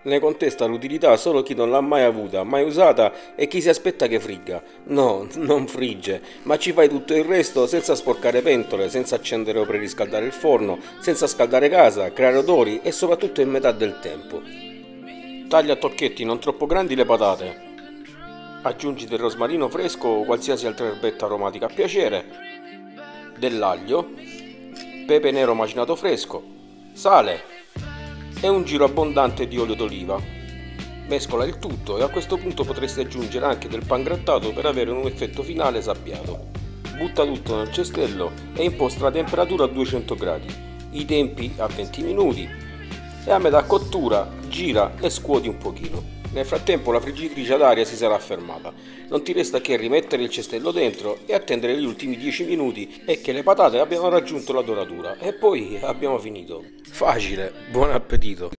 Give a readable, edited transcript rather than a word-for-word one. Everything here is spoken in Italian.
Ne contesta l'utilità solo chi non l'ha mai avuta, mai usata e chi si aspetta che frigga. No, non frigge, ma ci fai tutto il resto senza sporcare pentole, senza accendere o preriscaldare il forno, senza scaldare casa, creare odori e soprattutto in metà del tempo. Taglia a tocchetti non troppo grandi le patate. Aggiungi del rosmarino fresco o qualsiasi altra erbetta aromatica a piacere, dell'aglio, pepe nero macinato fresco, sale e un giro abbondante di olio d'oliva. Mescola il tutto e a questo punto potresti aggiungere anche del pangrattato per avere un effetto finale sappiato. Butta tutto nel cestello e imposta la temperatura a 200 gradi, i tempi a 20 minuti e a metà cottura gira e scuoti un pochino. Nel frattempo la friggitrice ad aria si sarà fermata. Non ti resta che rimettere il cestello dentro e attendere gli ultimi 10 minuti e che le patate abbiano raggiunto la doratura. E poi abbiamo finito. Facile, buon appetito!